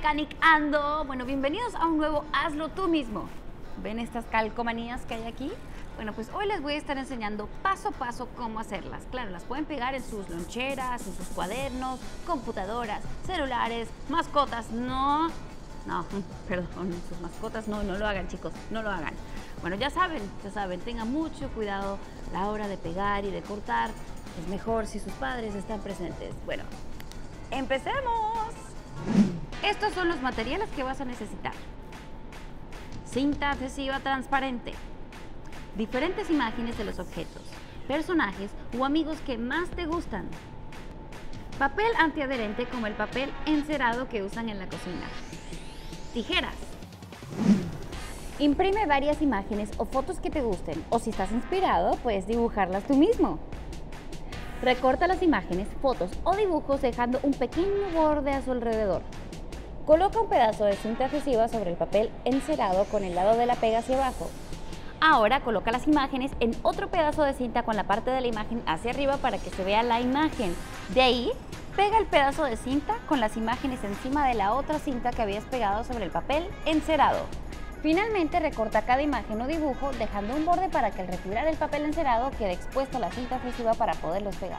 Mechanic Ando. Bueno, bienvenidos a un nuevo Hazlo Tú Mismo. ¿Ven estas calcomanías que hay aquí? Bueno, pues hoy les voy a estar enseñando paso a paso cómo hacerlas. Claro, las pueden pegar en sus loncheras, en sus cuadernos, computadoras, celulares, mascotas. No, perdón, sus mascotas no lo hagan, chicos, no lo hagan. Bueno, ya saben, tengan mucho cuidado a la hora de pegar y de cortar. Es mejor si sus padres están presentes. Bueno, ¡empecemos! Estos son los materiales que vas a necesitar. Cinta adhesiva transparente. Diferentes imágenes de los objetos, personajes o amigos que más te gustan. Papel antiadherente como el papel encerado que usan en la cocina. Tijeras. Imprime varias imágenes o fotos que te gusten, o si estás inspirado, puedes dibujarlas tú mismo. Recorta las imágenes, fotos o dibujos dejando un pequeño borde a su alrededor. Coloca un pedazo de cinta adhesiva sobre el papel encerado con el lado de la pega hacia abajo. Ahora coloca las imágenes en otro pedazo de cinta con la parte de la imagen hacia arriba para que se vea la imagen. De ahí, pega el pedazo de cinta con las imágenes encima de la otra cinta que habías pegado sobre el papel encerado. Finalmente, recorta cada imagen o dibujo dejando un borde para que al retirar el papel encerado quede expuesto a la cinta adhesiva para poderlos pegar.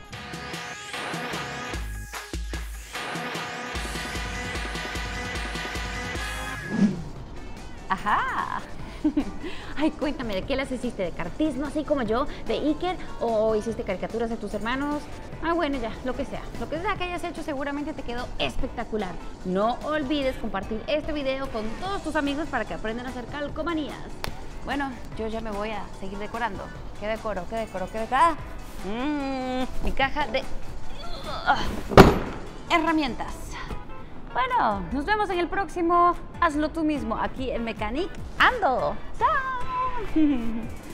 ¡Ajá! Ay, cuéntame, ¿de qué las hiciste? ¿De cartismo, así como yo? ¿De Iker? ¿O hiciste caricaturas de tus hermanos? Ah, bueno, ya, lo que sea que hayas hecho seguramente te quedó espectacular. No olvides compartir este video con todos tus amigos para que aprendan a hacer calcomanías. Bueno, yo ya me voy a seguir decorando. ¿Qué decoro? ¡Ah! Mi caja de herramientas. Bueno, nos vemos en el próximo Hazlo Tú Mismo, aquí en Mechanic Ando. ¡Chao!